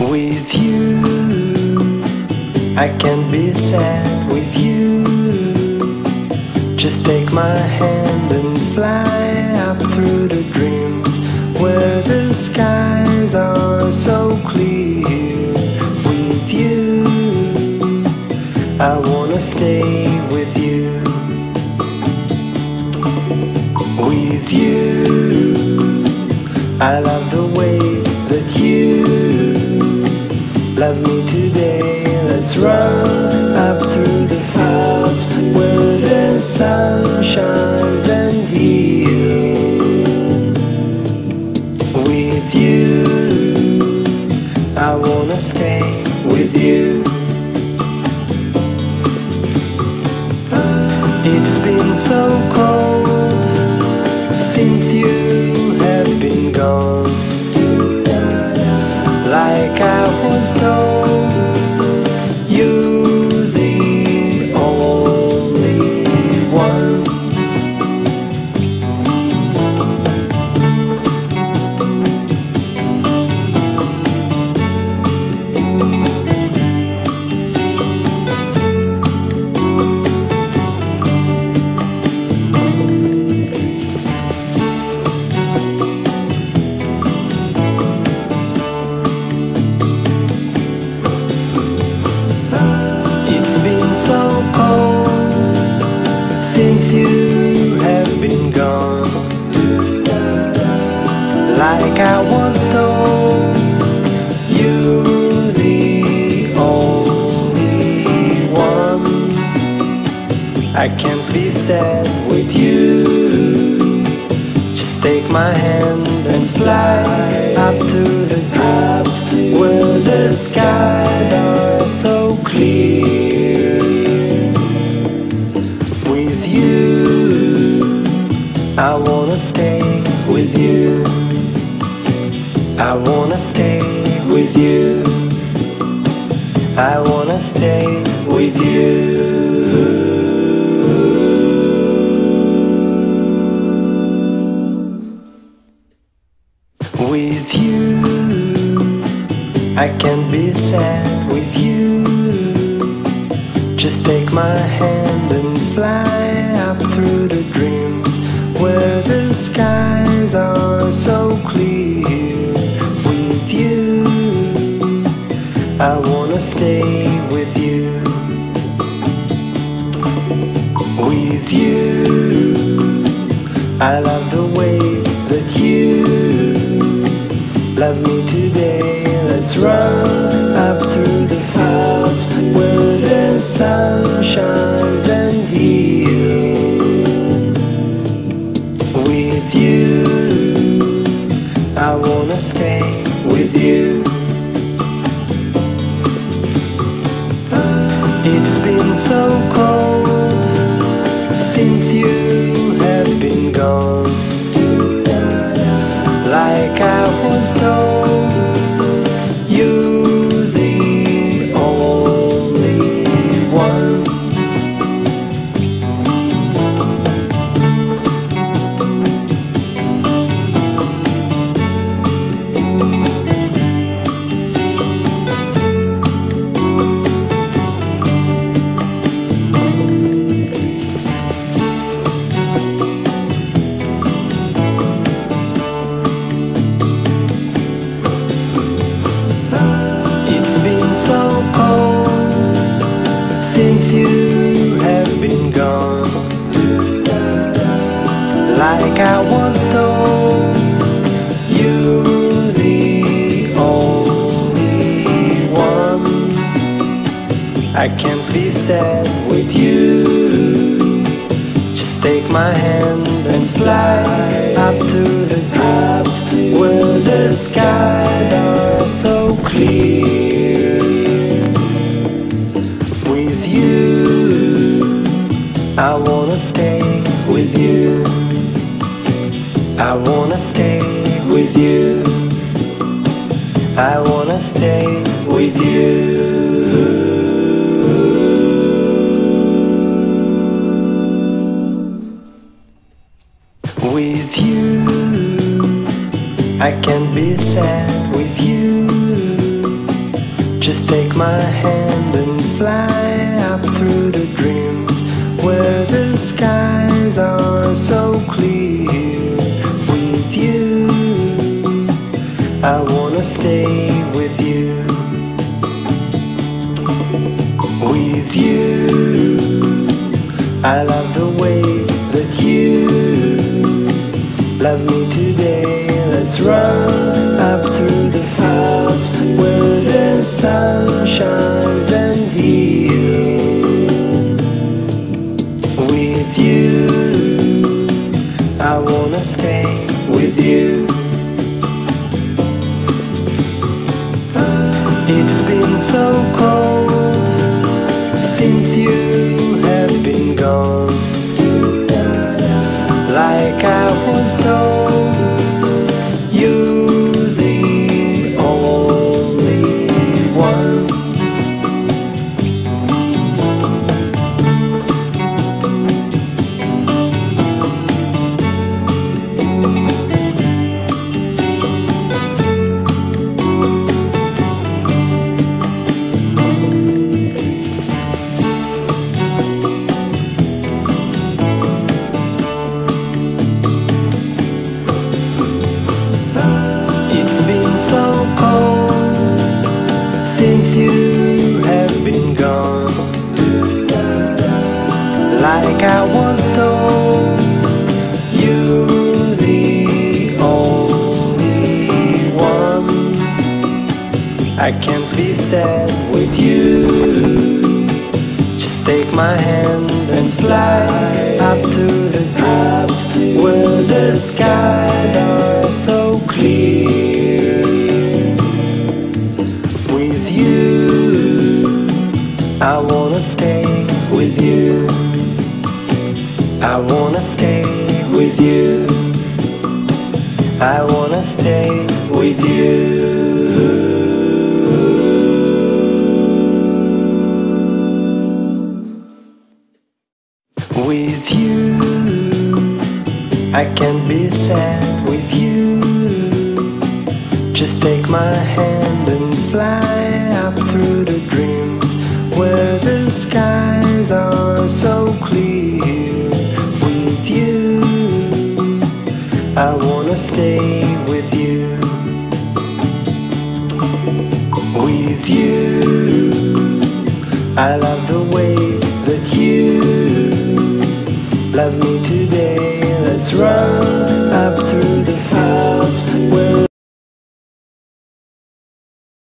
With you, I can't be sad with you. Just take my hand and fly up through the dreams where the skies are so clear. With you, I wanna stay with you. With you, I love the way that you love me today. Let's run up through the fields where the sun shines and heals. With you, I wanna stay with you. It's been so cold since you have been gone. Like I was told, you're the only one. Since you have been gone, like I was told, you're the only one. I can't be sad with you. Just take my hand and fly up to the clouds where the skies are so clear. With you, I wanna stay with you. I wanna stay with you. I wanna stay with you. With you, I can't be sad with you. Just take my hand and fly up through the dreams where the skies are so clear. With you, I wanna stay with you. With you, I love the way that you love me today. Let's run up through the fields where the sun shines and heals. With you, I wanna stay with you. It's been so cold since you have been gone. Like I was told, you're the only one. Since you have been gone, like I was told, you're the only one. I can't be sad with you. Just take my hand and fly up to the clouds where the skies are so clear. With you, I wanna stay with you. I wanna stay with you. I wanna stay with you. With you, I can't be sad with you. take my hand and fly up through the dreams where the skies are so clear. With you, I wanna stay with you. With you, I love the way that you love me today. Let's run up through the fields where the sun shines and heals. With you, I wanna stay with you. It's been so cold since you have been gone. Like I was told, you're the only one. Since you have been gone, like I was told, you're the only one. I can't be sad with you. Just take my hand and fly up to the clouds where the skies are so clear. With you, I wanna stay with you. I wanna stay with you. I wanna stay with you. With you, I can't be sad with you. Just take my hand and fly up through the dreams where the skies are so clear. With you, I wanna stay with you. With you, I love the way that you love me today. Let's run